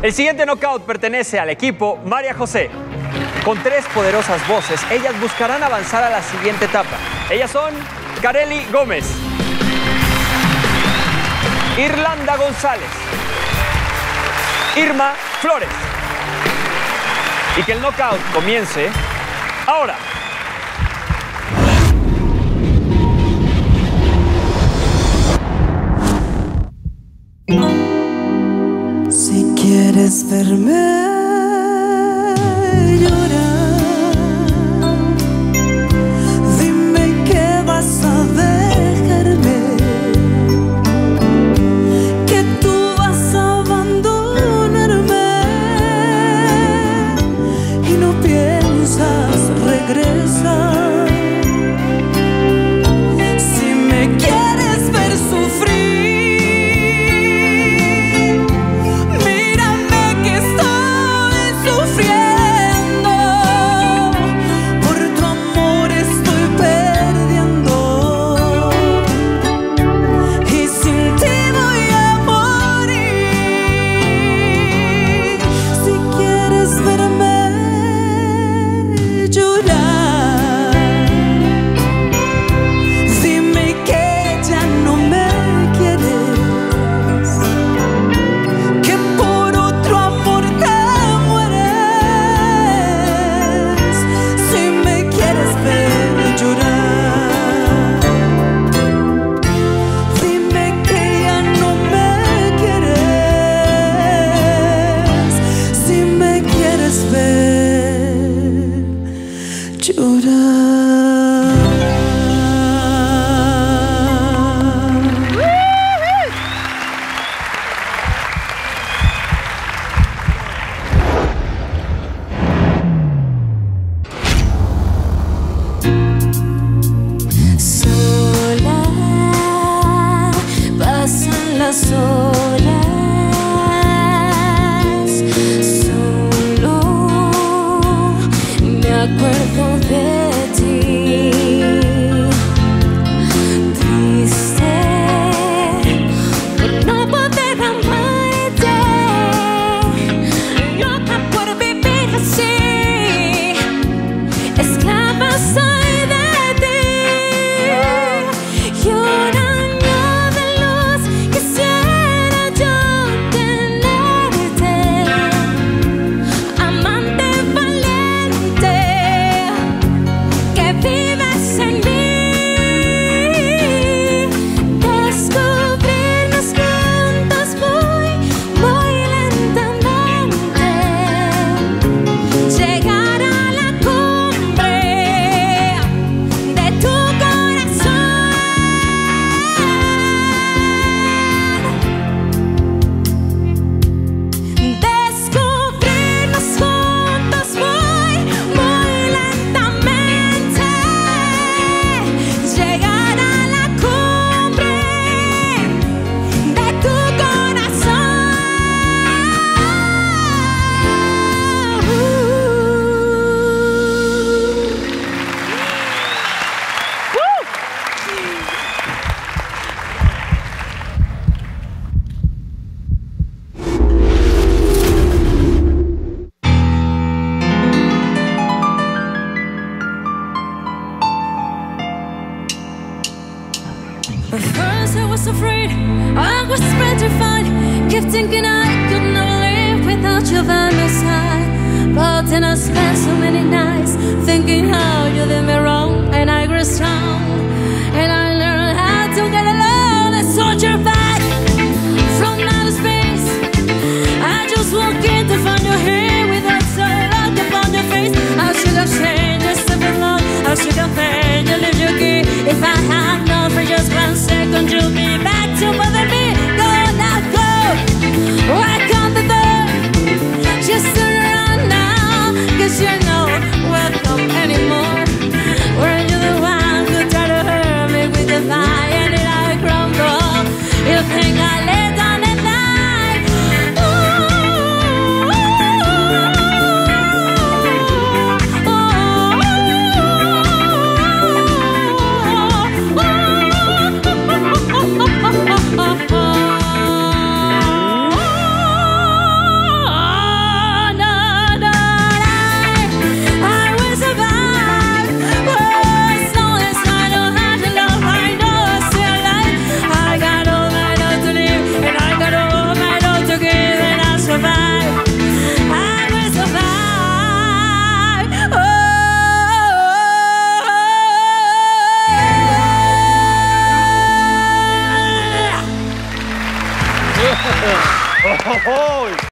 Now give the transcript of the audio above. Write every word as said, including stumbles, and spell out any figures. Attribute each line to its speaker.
Speaker 1: El siguiente knockout pertenece al equipo María José. Con tres poderosas voces, ellas buscarán avanzar a la siguiente etapa. Ellas son Kareli Gómez, Irlanda González, Irma Flores. Y que el knockout comience ahora.
Speaker 2: Si quieres verme llorar, dime que vas a dejarme, que tú vas a abandonarme y no piensas regresar. Si me quieres ver sufrir,
Speaker 3: At first I was afraid, I was petrified, kept thinking I could never live without you by my side. But then I spent so many nights thinking how you did me wrong, and I grew strong, and I learned how to get along and soldier back from outer space. I just walked in to find you here without sunlight upon your face. I should have changed just a bit long, I should have paid you leave your key. If I had known for just one second you'd be back to bother me. Go now, go, whack on the door, just turn around now, cause you're not welcome anymore.
Speaker 4: ¡Oh!